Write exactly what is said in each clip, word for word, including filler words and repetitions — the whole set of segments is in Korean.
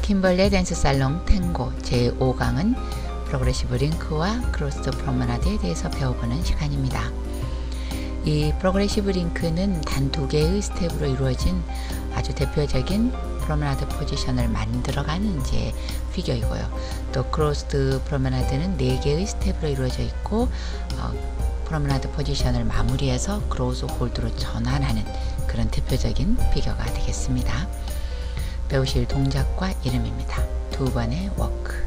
킴벌레 댄스 살롱 탱고 제오 강은 프로그레시브 링크와 크로스드 프로메나드에 대해서 배워보는 시간입니다. 이 프로그레시브 링크는 단 두 개의 스텝으로 이루어진 아주 대표적인 프로메나드 포지션을 만들어가는 이제 피겨이고요. 또 크로스드 프로메나드는 네 개의 스텝으로 이루어져 있고 어, 프로메나드 포지션을 마무리해서 크로스 홀드로 전환하는 그런 대표적인 피겨가 되겠습니다. 배우실 동작과 이름입니다. 두 번의 워크.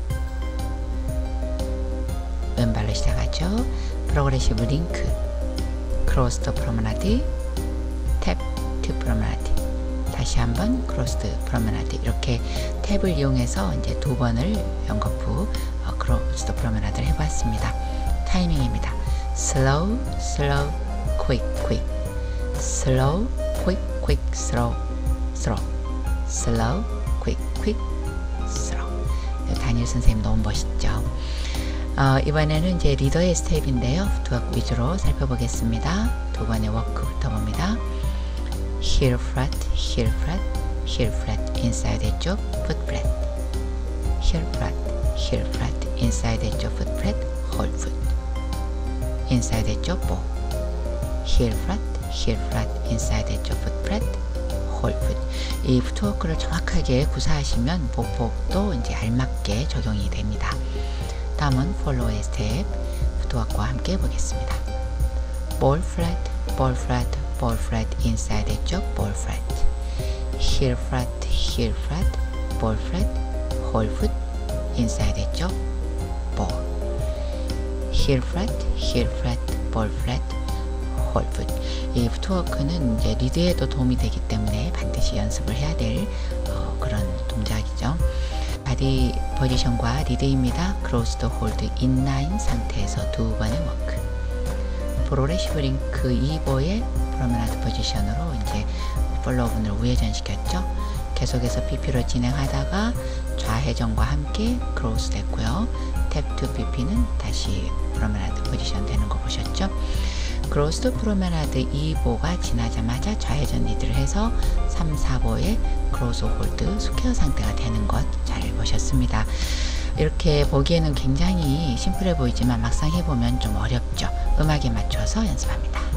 왼발로 시작하죠. 프로그레시브 링크, 크로스드 프로메나드, 탭 투 프로메나드. 다시 한번 크로스드 프로메나드. 이렇게 탭을 이용해서 이제 두 번을 연거푸 어, 크로스드 프로메나드를 해봤습니다. 타이밍입니다. slow, slow, quick, quick, slow, quick, quick, slow, slow, slow, quick, quick, slow. 다니엘 선생님 너무 멋있죠? 어, 이번에는 이제 리더의 스텝인데요. 풋워크 위주로 살펴보겠습니다. 두 번의 워크부터 봅니다. heel flat, heel flat, heel flat, inside 해쪽, foot flat, heel flat, heel flat, inside 해쪽, foot flat, whole foot, inside 해쪽, bow, heel flat, heel flat, inside 해쪽, foot flat, whole foot. 이 풋워크를 정확하게 구사하시면 보폭도 이제 알맞게 적용이 됩니다. 다음은 폴로우의 스텝, 풋워크와 함께 보겠습니다. ball flat, ball flat, ball flat, inside 해쪽, ball flat, heel flat, heel flat, ball flat, whole foot, inside 해쪽, ball, heel flat, heel flat, ball flat, whole foot. 이 풋워크는 이제 리드에도 도움이 되기 때문에 반드시 연습을 해야 될 어, 그런 동작이죠. 바디 포지션과 리드입니다. 크로스드 홀드 인라인 상태에서 두 번의 워크. 프로그레시브 링크 이 보의 프로메나드 포지션으로 이제 폴로우분을 우회전시켰죠. 계속해서 피피로 진행하다가 좌회전과 함께 크로스 됐고요. 탭 투 피피는 다시 프로메나드 포지션 되는 거 보셨죠? 크로스드 프로메나드 이 보가 지나자마자 좌회전 리드를 해서 삼, 사 보의 크로스 홀드 스퀘어 상태가 되는 것 잘 보셨습니다. 이렇게 보기에는 굉장히 심플해 보이지만 막상 해보면 좀 어렵죠. 음악에 맞춰서 연습합니다.